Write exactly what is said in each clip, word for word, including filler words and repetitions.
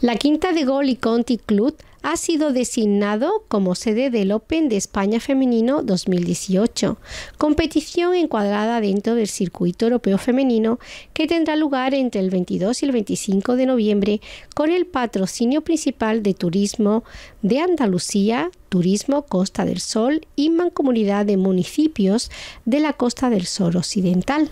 La Quinta de Golf y Country Club ha sido designado como sede del Open de España Femenino dos mil dieciocho, competición encuadrada dentro del circuito europeo femenino que tendrá lugar entre el veintidós y el veinticinco de noviembre con el patrocinio principal de Turismo de Andalucía, Turismo Costa del Sol y Mancomunidad de Municipios de la Costa del Sol Occidental.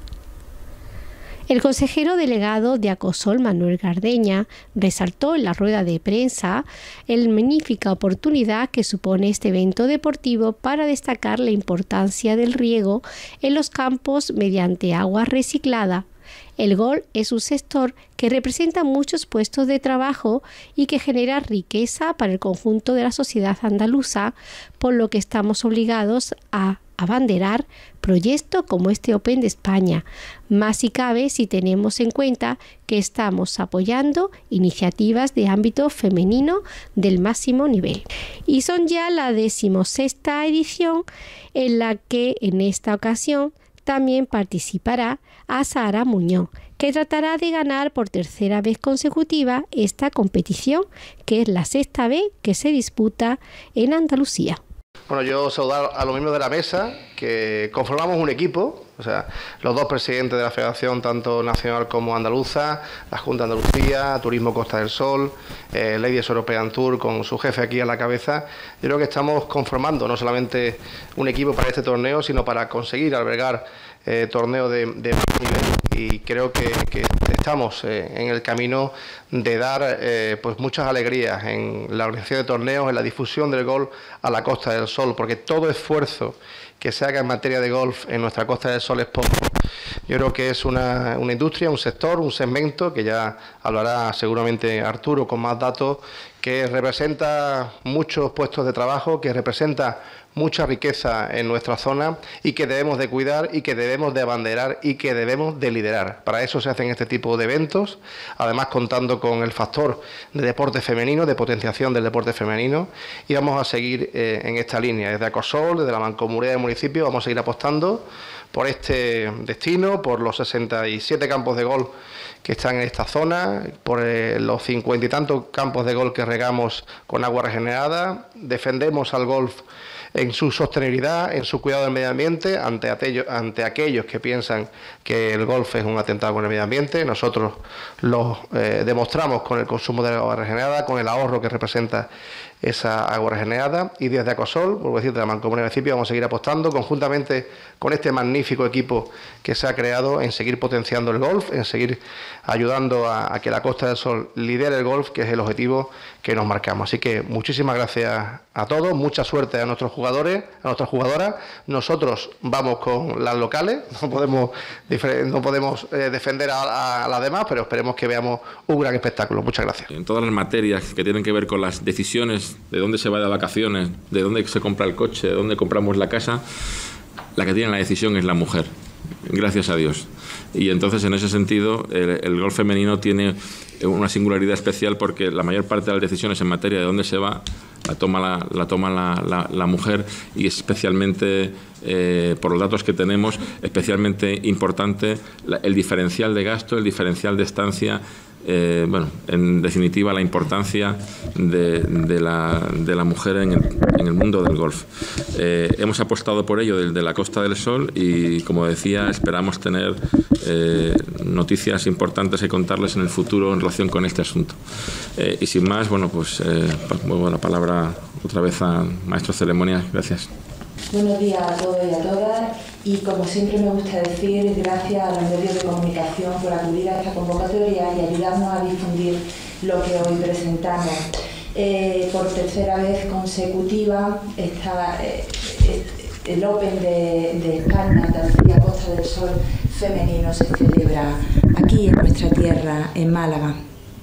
El consejero delegado de Acosol, Manuel Gardeña, resaltó en la rueda de prensa la magnífica oportunidad que supone este evento deportivo para destacar la importancia del riego en los campos mediante agua reciclada. El golf es un sector que representa muchos puestos de trabajo y que genera riqueza para el conjunto de la sociedad andaluza, por lo que estamos obligados a abanderar proyectos como este Open de España, más si cabe si tenemos en cuenta que estamos apoyando iniciativas de ámbito femenino del máximo nivel. Y son ya la decimosexta edición en la que en esta ocasión también participará Azahara Muñoz, que tratará de ganar por tercera vez consecutiva esta competición, que es la sexta vez que se disputa en Andalucía. Bueno, yo saludar a los miembros de la mesa, que conformamos un equipo, o sea, los dos presidentes de la Federación, tanto nacional como andaluza, la Junta de Andalucía, Turismo Costa del Sol, eh, Ladies European Tour, con su jefe aquí a la cabeza. Yo creo que estamos conformando no solamente un equipo para este torneo, sino para conseguir albergar eh, torneos de, de nivel. Y creo que, que estamos eh, en el camino de dar eh, pues muchas alegrías en la organización de torneos, en la difusión del golf a la Costa del Sol, porque todo esfuerzo que se haga en materia de golf en nuestra Costa del Sol es poco. Yo creo que es una, una industria, un sector, un segmento, que ya hablará seguramente Arturo con más datos, que representa muchos puestos de trabajo, que representa mucha riqueza en nuestra zona y que debemos de cuidar y que debemos de abanderar y que debemos de liderar. Para eso se hacen este tipo de eventos, además contando con el factor de deporte femenino, de potenciación del deporte femenino, y vamos a seguir eh, en esta línea. Desde Acosol, desde la Mancomunidad de Municipios, vamos a seguir apostando por este destino, por los sesenta y siete campos de golf que están en esta zona, por eh, los cincuenta y tantos campos de golf que regamos con agua regenerada. Defendemos al golf en su sostenibilidad, en su cuidado del medio ambiente, ante, aquellos, ante aquellos que piensan que el golf es un atentado con el medio ambiente. Nosotros lo eh, demostramos con el consumo de agua regenerada, con el ahorro que representa esa agua regenerada, y desde Acosol, vuelvo a decir, de la Mancomunidad de Municipios, vamos a seguir apostando conjuntamente con este magnífico equipo que se ha creado en seguir potenciando el golf, en seguir ayudando a, a que la Costa del Sol lidere el golf, que es el objetivo que nos marcamos. Así que muchísimas gracias a todos, mucha suerte a nuestros jugadores, a nuestras jugadoras. Nosotros vamos con las locales, no podemos, no podemos eh, defender a, a las demás, pero esperemos que veamos un gran espectáculo. Muchas gracias. En todas las materias que tienen que ver con las decisiones de dónde se va de vacaciones, de dónde se compra el coche, de dónde compramos la casa, la que tiene la decisión es la mujer, gracias a Dios. Y entonces, en ese sentido, el, el golf femenino tiene una singularidad especial, porque la mayor parte de las decisiones en materia de dónde se va la toma la, la, toma la, la, la mujer, y especialmente, eh, por los datos que tenemos, especialmente importante la, el diferencial de gasto, el diferencial de estancia. Eh, bueno, en definitiva, la importancia de, de, la, de la mujer en el, en el mundo del golf. Eh, hemos apostado por ello desde la Costa del Sol y, como decía, esperamos tener eh, noticias importantes que contarles en el futuro en relación con este asunto. Eh, y sin más, bueno, pues eh, muevo la palabra otra vez al maestro de ceremonias. Gracias. Buenos días a todos y a todas, y como siempre me gusta decir, gracias a los medios de comunicación por acudir a esta convocatoria y ayudarnos a difundir lo que hoy presentamos. Eh, por tercera vez consecutiva está eh, el Open de, de España, Andalucía, Costa del Sol femenino, se celebra aquí en nuestra tierra, en Málaga.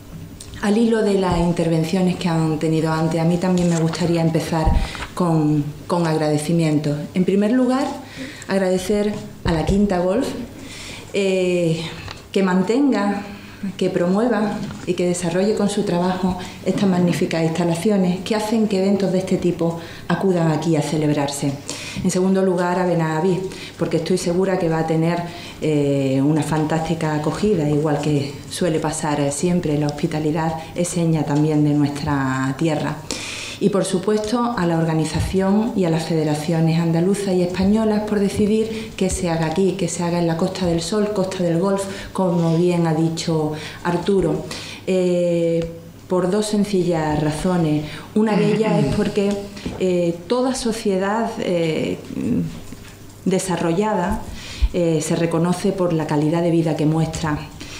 Al hilo de las intervenciones que han tenido antes, a mí también me gustaría empezar con, con agradecimientos. En primer lugar, agradecer a la Quinta Golf eh, que mantenga, que promueva y que desarrolle con su trabajo estas magníficas instalaciones que hacen que eventos de este tipo acudan aquí a celebrarse. En segundo lugar, a Benahavís, porque estoy segura que va a tener eh, una fantástica acogida, igual que suele pasar siempre. La hospitalidad es seña también de nuestra tierra. Y por supuesto a la organización y a las federaciones andaluzas y españolas por decidir que se haga aquí, que se haga en la Costa del Sol, Costa del Golf, como bien ha dicho Arturo. Eh, por dos sencillas razones. Una de ellas es porque eh, toda sociedad eh, desarrollada eh, se reconoce por la calidad de vida que muestra.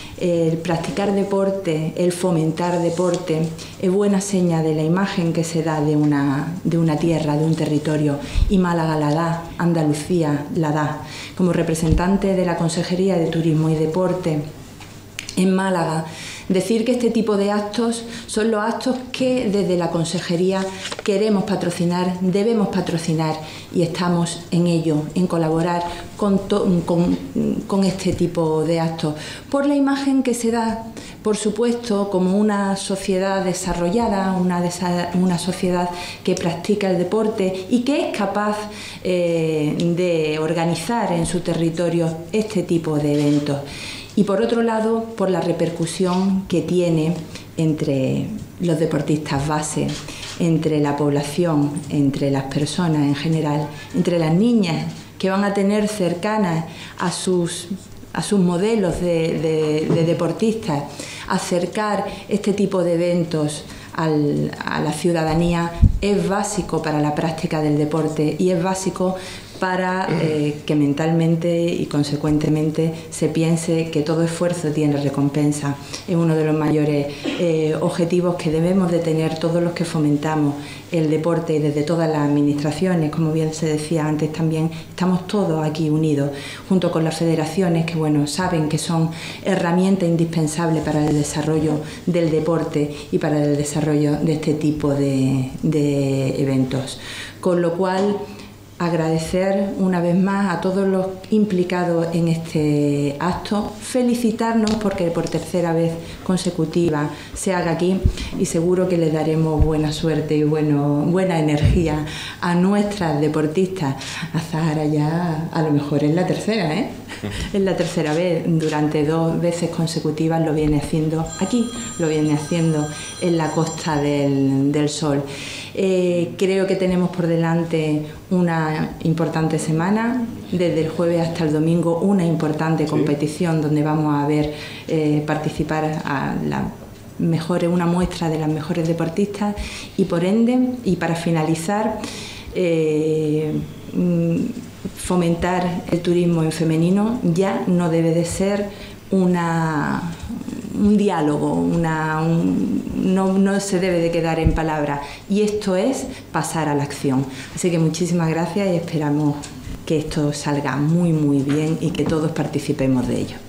El practicar deporte, el fomentar deporte, es buena seña de la imagen que se da de una, de una tierra, de un territorio, y Málaga la da, Andalucía la da. Como representante de la Consejería de Turismo y Deporte en Málaga, decir que este tipo de actos son los actos que desde la Consejería queremos patrocinar, debemos patrocinar, y estamos en ello, en colaborar con, to, con, con este tipo de actos. Por la imagen que se da, por supuesto, como una sociedad desarrollada, una, desa, una sociedad que practica el deporte y que es capaz eh, de organizar en su territorio este tipo de eventos. Y por otro lado, por la repercusión que tiene entre los deportistas base, entre la población, entre las personas en general, entre las niñas que van a tener cercanas a sus, a sus modelos de, de, de deportistas, acercar este tipo de eventos al, a la ciudadanía es básico para la práctica del deporte y es básico para eh, que mentalmente y consecuentemente se piense que todo esfuerzo tiene recompensa. Es uno de los mayores eh, objetivos que debemos de tener todos los que fomentamos el deporte, y desde todas las administraciones, como bien se decía antes también, estamos todos aquí unidos, junto con las federaciones que bueno, saben que son herramientas indispensables para el desarrollo del deporte y para el desarrollo de este tipo de, de eventos. Con lo cual, agradecer una vez más a todos los implicados en este acto, felicitarnos porque por tercera vez consecutiva se haga aquí, y seguro que le daremos buena suerte y bueno, buena energía a nuestras deportistas. A Zahara ya a lo mejor es la tercera, ¿eh? Es la tercera vez, durante dos veces consecutivas lo viene haciendo aquí, lo viene haciendo en la Costa del, del Sol. Eh, creo que tenemos por delante una importante semana, desde el jueves hasta el domingo una importante competición, sí, donde vamos a ver eh, participar a la mejores, una muestra de las mejores deportistas, y por ende, y para finalizar, eh, fomentar el turismo en femenino ya no debe de ser una un diálogo, una, un, no, no se debe de quedar en palabras, y esto es pasar a la acción. Así que muchísimas gracias y esperamos que esto salga muy muy bien y que todos participemos de ello.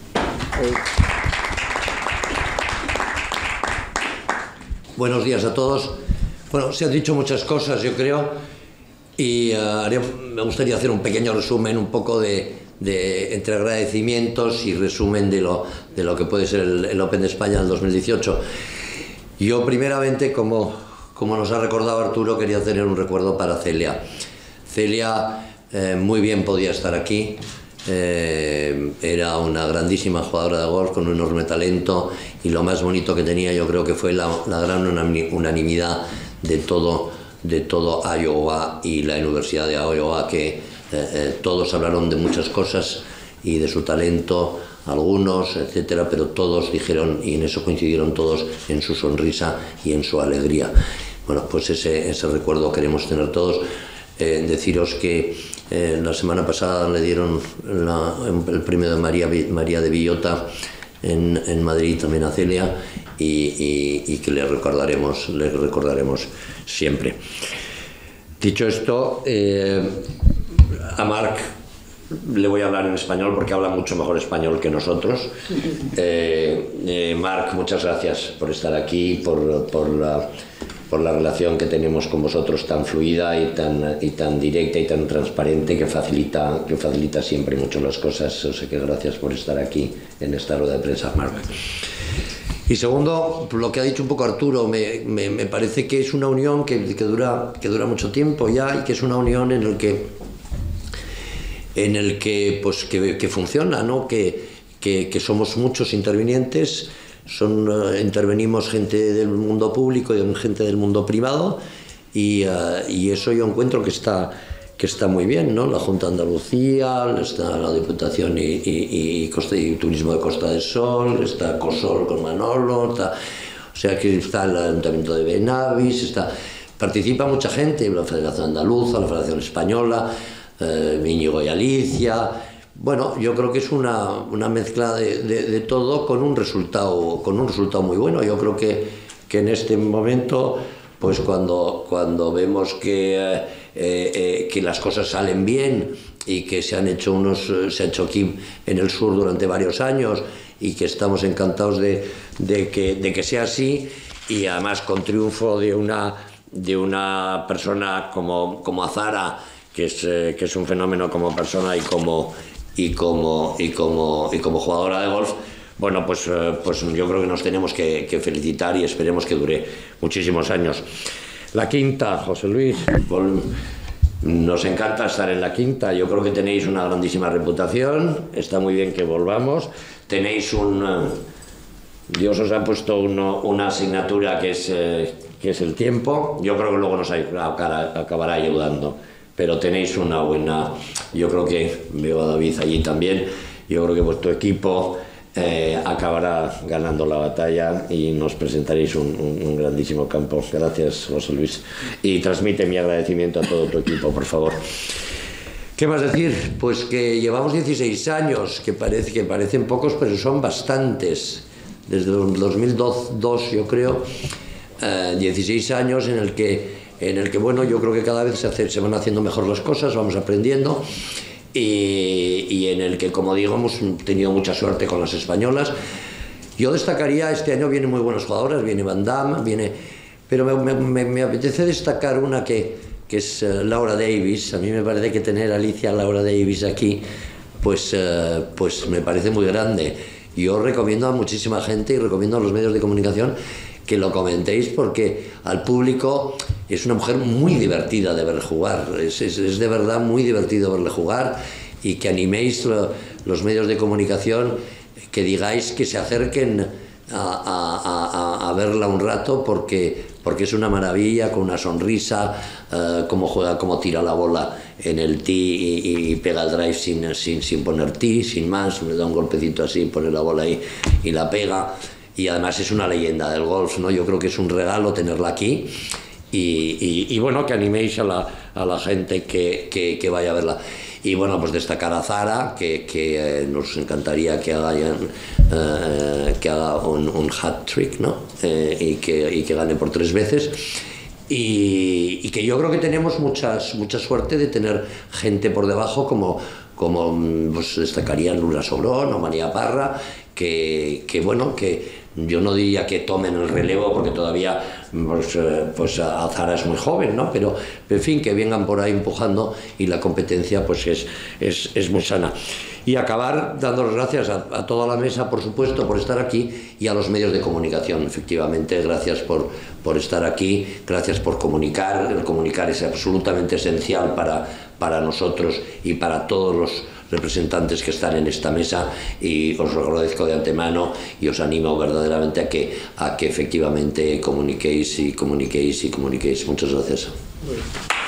Buenos días a todos. Bueno, se han dicho muchas cosas, yo creo, y uh, haría, me gustaría hacer un pequeño resumen, un poco de De, entre agradecimientos y resumen de lo, de lo que puede ser el, el Open de España del dos mil dieciocho. Yo primeramente, como, como nos ha recordado Arturo, quería tener un recuerdo para Celia. Celia eh, muy bien podía estar aquí, eh, era una grandísima jugadora de golf con un enorme talento, y lo más bonito que tenía yo creo que fue la, la gran unanimidad de todo, de todo Iowa y la Universidad de Iowa, que Eh, eh, todos hablaron de muchas cosas y de su talento, algunos, etcétera, pero todos dijeron, y en eso coincidieron todos, en su sonrisa y en su alegría. Bueno, pues ese, ese recuerdo queremos tener todos. Eh, deciros que eh, la semana pasada le dieron la, el premio de María, María de Villota en, en Madrid también a Celia, y, y, y que le recordaremos, le recordaremos siempre. Dicho esto, eh, a Marc le voy a hablar en español porque habla mucho mejor español que nosotros. Eh, eh, Marc, muchas gracias por estar aquí, por, por, la, por la relación que tenemos con vosotros tan fluida y tan, y tan directa y tan transparente, que facilita, que facilita siempre mucho las cosas. O sea que gracias por estar aquí en esta rueda de prensa, Marc. Y segundo, lo que ha dicho un poco Arturo, me, me, me parece que es una unión que, que, dura, que dura mucho tiempo ya, y que es una unión en la que en el que, pues, que, que funciona, ¿no? que, que, que somos muchos intervinientes, son, uh, intervenimos gente del mundo público y gente del mundo privado, y, uh, y eso yo encuentro que está, que está muy bien, ¿no? La Junta de Andalucía, está la Diputación y, y, y, Costa, y Turismo de Costa del Sol, está COSOL con Manolo, está, o sea que está el Ayuntamiento de Benavis, está, participa mucha gente, la Federación Andaluza, la Federación Española, eh, Íñigo y Alicia. Bueno, yo creo que es una, una mezcla de, de, de todo con un resultado, con un resultado muy bueno. Yo creo que, que en este momento, pues cuando, cuando vemos que, eh, eh, que las cosas salen bien y que se han hecho unos, se ha hecho aquí en el sur durante varios años y que estamos encantados de, de, que, de que sea así, y además con triunfo de una, de una persona como, como Azara, que es, eh, que es un fenómeno como persona y como, y como, y como, y como jugadora de golf. Bueno, pues, eh, pues yo creo que nos tenemos que, que felicitar y esperemos que dure muchísimos años. La quinta, José Luis, vol, nos encanta estar en la quinta. Yo creo que tenéis una grandísima reputación, está muy bien que volvamos. Tenéis un... Dios os ha puesto uno, una asignatura que es, eh, que es el tiempo. Yo creo que luego nos acabará ayudando, pero tenéis una buena... Yo creo que, veo a David allí también, yo creo que vuestro equipo eh, acabará ganando la batalla y nos presentaréis un, un, un grandísimo campo. Gracias, José Luis. Y transmite mi agradecimiento a todo tu equipo, por favor. ¿Qué más decir? Pues que llevamos dieciséis años, que, parece, que parecen pocos, pero son bastantes. Desde el dos mil dos, yo creo, eh, dieciséis años en el que, en el que, bueno, yo creo que cada vez se, hace, se van haciendo mejor las cosas, vamos aprendiendo, y, y en el que, como digo, hemos tenido mucha suerte con las españolas. Yo destacaría, este año vienen muy buenas jugadoras, viene Van Damme, viene, pero me, me, me apetece destacar una que... que es uh, Laura Davis. A mí me parece que tener a Alicia Laura Davis aquí, pues, uh, pues me parece muy grande. Yo recomiendo a muchísima gente y recomiendo a los medios de comunicación que lo comentéis, porque al público es una mujer muy divertida de ver jugar, es, es, es de verdad muy divertido verle jugar, y que animéis lo, los medios de comunicación, que digáis que se acerquen a, a, a, a verla un rato, porque, porque es una maravilla, con una sonrisa, uh, cómo juega, cómo tira la bola en el tee y, y pega el drive sin, sin, sin poner tee, sin más, le da un golpecito así, pone la bola ahí y la pega, y además es una leyenda del golf, ¿no? Yo creo que es un regalo tenerla aquí, y, y, y bueno, que animéis a la, a la gente que, que, que vaya a verla. Y bueno, pues destacar a Zara, que, que eh, nos encantaría que haga, eh, que haga un, un hat-trick, ¿no? Eh, y, que, y que gane por tres veces. Y, y que yo creo que tenemos muchas, mucha suerte de tener gente por debajo, como, como pues destacarían Lula Sobrón o María Parra, que, que bueno, que yo no diría que tomen el relevo, porque todavía pues, pues Azara es muy joven, ¿no? Pero, en fin, que vengan por ahí empujando, y la competencia pues es, es, es muy sana. Y acabar dando las gracias a, a toda la mesa, por supuesto, por estar aquí, y a los medios de comunicación. Efectivamente, gracias por, por estar aquí, gracias por comunicar. El comunicar es absolutamente esencial para, para nosotros y para todos los representantes que están en esta mesa, y os lo agradezco de antemano, y os animo verdaderamente a que, a que efectivamente comuniquéis y comuniquéis y comuniquéis. Muchas gracias.